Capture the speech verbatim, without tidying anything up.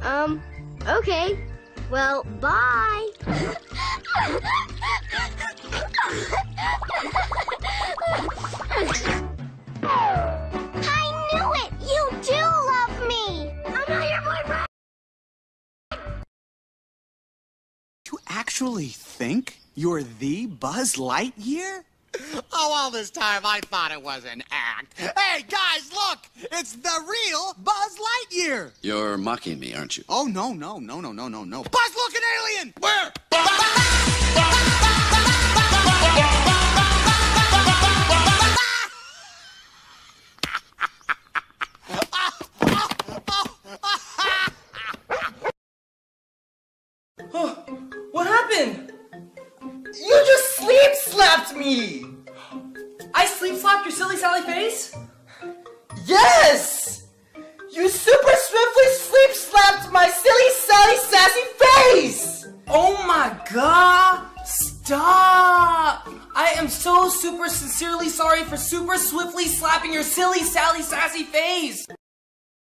Um, okay. Well, bye. I knew it! You do love me! I'm not your boyfriend! You actually think you're the Buzz Lightyear? Oh, all this time I thought it was an act. Hey, guys, look! It's the real Buzz Lightyear! You're mocking me, aren't you? Oh, no, no, no, no, no, no, no. Buzz, look, an alien! Where? What happened? You just sleep slapped me! I sleep slapped your silly Sally face? Yes! You super swiftly sleep slapped my silly Sally sassy face! Oh my god! Stop! I am so super sincerely sorry for super swiftly slapping your silly Sally sassy face!